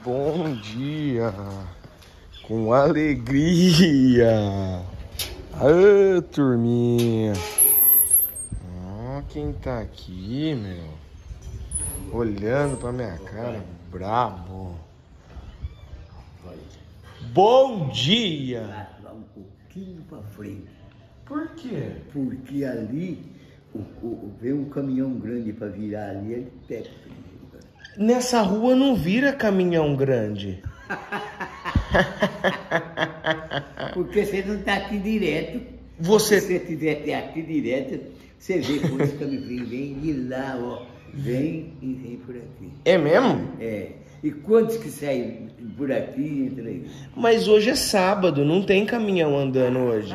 Bom dia, com alegria. Ô, turminha. Ó, quem tá aqui, meu? Olhando pra minha cara, brabo. Bom dia. Lá um pouquinho pra frente. Por quê? Porque ali vem um caminhão grande pra virar ali, ele pega. Nessa rua não vira caminhão grande. Porque você não tá aqui direto. Você... Se você estiver aqui direto, você vê quantos caminhões vem de lá, ó. Vem e vem por aqui. É mesmo? É. E quantos que saem por aqui e entra aí? Mas hoje é sábado, não tem caminhão andando hoje.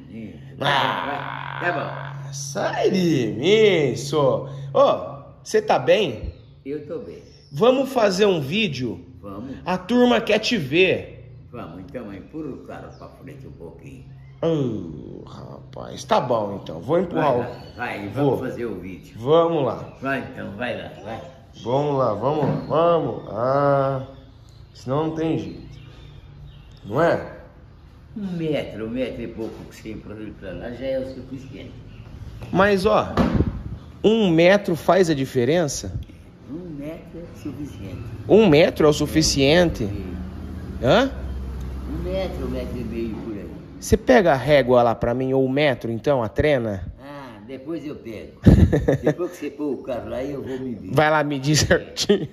Tá bom. Sai de mim, só. Ó, você tá bem? Eu tô bem. Vamos fazer um vídeo? Vamos? A turma quer te ver. Vamos, então empurra o cara pra frente um pouquinho. Rapaz, tá bom então. Vou empurrar o... Vai, vamos fazer o vídeo. Vamos lá. Vai então, vai lá, vai. Vamos lá, vamos lá, vamos lá. Senão não tem jeito. Não é? Um metro e pouco que você empurra ele pra lá já é o suficiente. Mas ó, 1 metro faz a diferença? 1 metro é suficiente. 1 metro é o suficiente? Hã? 1 metro e meio por aí. Você pega a régua lá pra mim, ou 1 metro então, a trena? Ah, depois eu pego. Depois que você pôr o carro lá, eu vou medir. Vai lá medir certinho.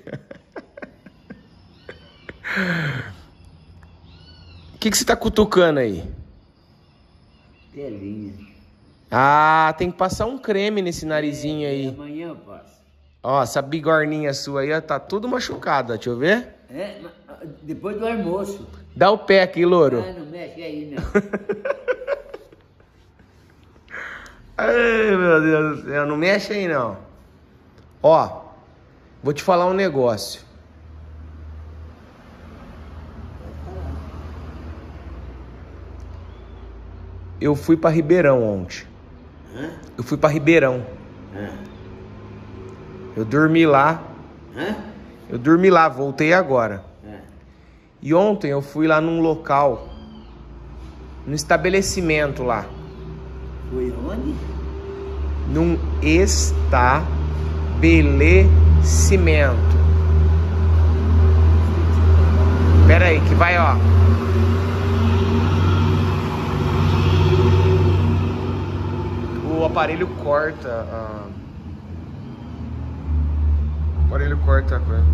O que você tá cutucando aí? Telinha. Ah, tem que passar um creme nesse narizinho aí. Amanhã eu passo. Ó, essa bigorninha sua aí, ó, tá tudo machucada, deixa eu ver. É, depois do almoço. Dá o pé aqui, louro. Ah, não mexe aí, não. Ai, meu Deus do céu, não mexe aí, não. Ó, vou te falar um negócio. Eu fui pra Ribeirão ontem. Hã? Eu fui pra Ribeirão. Hã? Eu dormi lá. Hã? Eu dormi lá, voltei agora. Hã? E ontem eu fui lá num local, num estabelecimento lá. Foi onde? Num estabelecimento. Pera aí, que vai, ó. O aparelho corta O aparelho corta a coisa.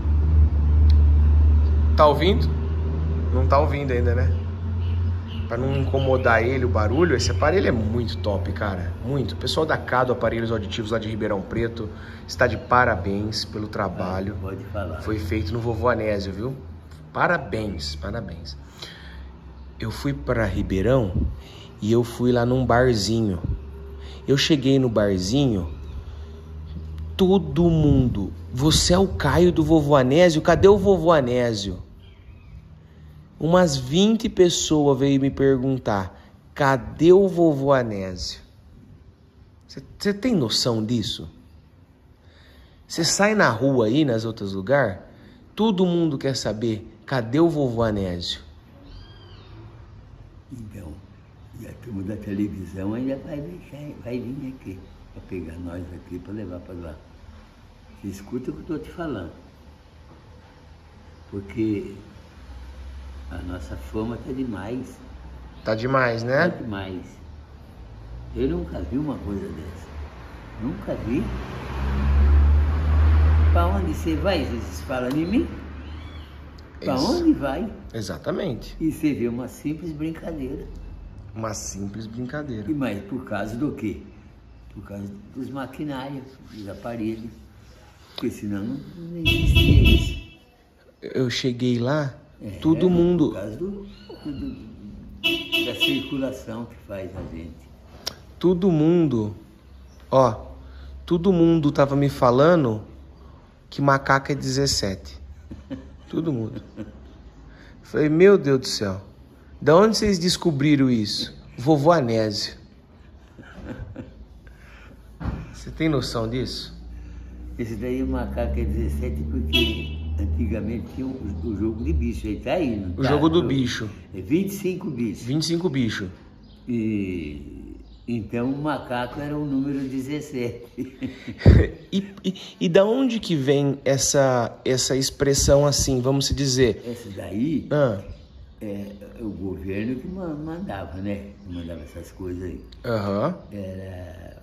Tá ouvindo? Não tá ouvindo ainda, né? Pra não incomodar ele, o barulho, esse aparelho é muito top, cara. Muito. O pessoal da Cado Aparelhos Auditivos lá de Ribeirão Preto está de parabéns pelo trabalho. Pode falar. Foi feito no Vovô Anésio, viu? Parabéns, parabéns. Eu fui pra Ribeirão e eu fui lá num barzinho. Eu cheguei no barzinho, todo mundo... Você é o Caio do Vovô Anésio? Cadê o Vovô Anésio? Umas 20 pessoas veio me perguntar, cadê o Vovô Anésio? Você tem noção disso? Você sai na rua aí, nas outros lugares, todo mundo quer saber, cadê o Vovô Anésio? Então, e a turma da televisão ainda vai vir aqui, para pegar nós aqui, para levar para lá. Você escuta o que eu estou te falando. Porque a nossa fama tá demais. Tá demais, né? Tá demais. Eu nunca vi uma coisa dessa. Nunca vi. Para onde você vai? Vocês falam em mim? Para onde vai? Exatamente. E você vê uma simples brincadeira. Uma simples brincadeira. E mais por causa do quê? Por causa dos maquinários, dos aparelhos. Porque senão não existia isso. Eu cheguei lá, todo mundo... Por causa da circulação que faz a gente. Todo mundo tava me falando que macaco é 17. Todo mundo. Falei, meu Deus do céu. Da onde vocês descobriram isso? Vovô Anésio. Você tem noção disso? Esse daí o macaco é 17 porque Antigamente tinha o jogo de bicho, aí tá aí, não tá? O jogo do bicho. É 25 bichos. 25 bichos. Então o macaco era o número 17. E da onde que vem essa expressão assim, vamos se dizer? Essa daí é o governo que mandava, né? Mandava essas coisas aí. Era...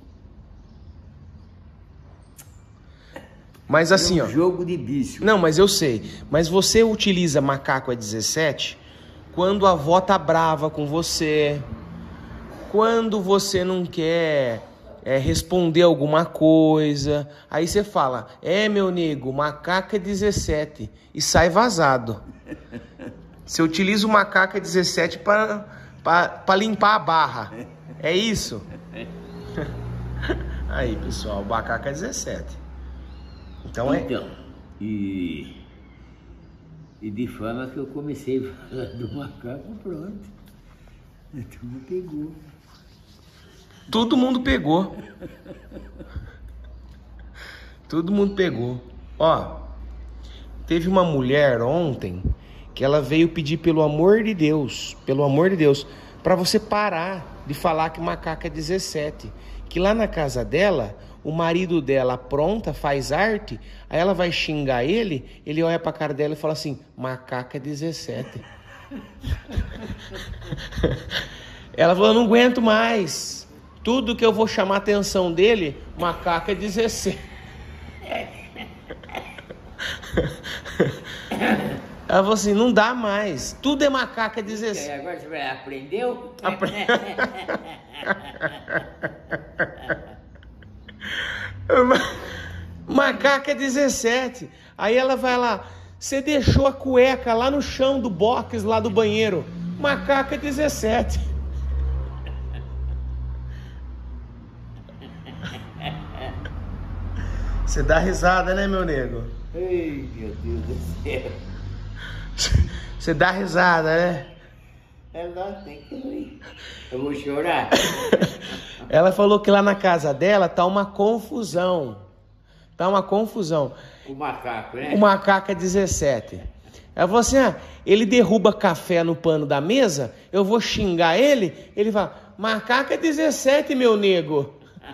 Mas assim, ó. Jogo de bicho. Não, mas eu sei. Mas você utiliza macaco é 17 quando a avó tá brava com você, quando você não quer responder alguma coisa. Aí você fala, meu nego, macaco é 17 e sai vazado. Você utiliza o macaco é 17 para limpar a barra. É isso? Aí, pessoal, o macaco é 17. Então, e de forma que eu comecei a falar do macaco, pronto. A turma pegou. Todo mundo pegou. Todo mundo pegou. Ó, teve uma mulher ontem que ela veio pedir pelo amor de Deus, para você parar de falar que macaco é 17. Que lá na casa dela, o marido dela apronta, faz arte, aí ela vai xingar ele olha pra cara dela e fala assim, macaco é 17. Ela falou, não aguento mais. Tudo que eu vou chamar a atenção dele, macaco é 17. Ela falou assim, não dá mais. Tudo é macaco é 17. Agora você aprendeu? Macaco é 17. Aí ela vai lá, você deixou a cueca lá no chão do box, lá do banheiro. Macaco é 17. Você dá risada, né, meu nego? Ai, meu Deus do céu. Você dá risada, né? Ela tem que rir. Eu vou chorar. Ela falou que lá na casa dela tá uma confusão. Tá uma confusão. O macaco, né? O macaco é 17. Ela falou assim, ele derruba café no pano da mesa, eu vou xingar ele, ele fala, macaco é 17, meu nego.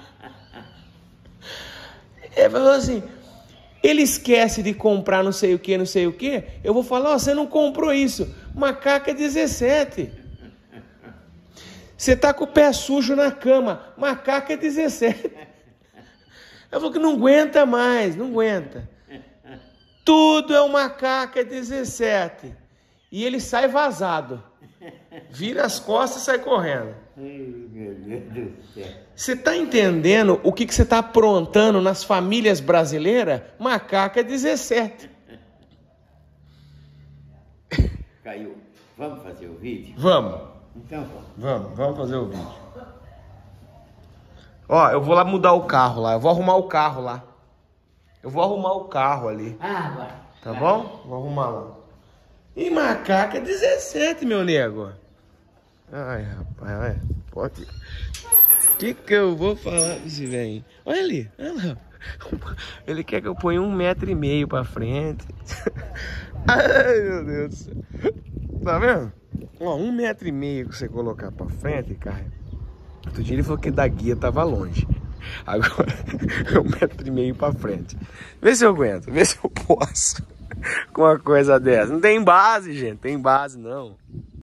Ele falou assim, ele esquece de comprar não sei o que, eu vou falar, você não comprou isso, macaco é 17. Você tá com o pé sujo na cama, macaco é 17. Eu falou que não aguenta mais, não aguenta. Tudo é um macaco é 17. E ele sai vazado. Vira as costas e sai correndo. Ai, meu Deus do céu. Você tá entendendo o que você tá aprontando nas famílias brasileiras? Macaco é 17. Caiu. Vamos fazer o vídeo? Vamos. Então vamos. Vamos fazer o vídeo. Ó, eu vou lá mudar o carro lá. Eu vou arrumar o carro lá. Eu vou arrumar o carro ali. Vai. Tá bom? Vou arrumar lá. E macaco é 17, meu nego. Ai, rapaz, olha. Pode. O que eu vou falar desse velho? Olha ali, olha lá. Ele quer que eu ponha 1,5 metro pra frente. Ai, meu Deus do céu. Tá vendo? Ó, 1,5 metro que você colocar pra frente, cara. Outro dia ele falou que da guia tava longe. Agora, 1,5 metro pra frente. Vê se eu aguento, vê se eu posso com uma coisa dessa. Não tem base, gente, tem base não.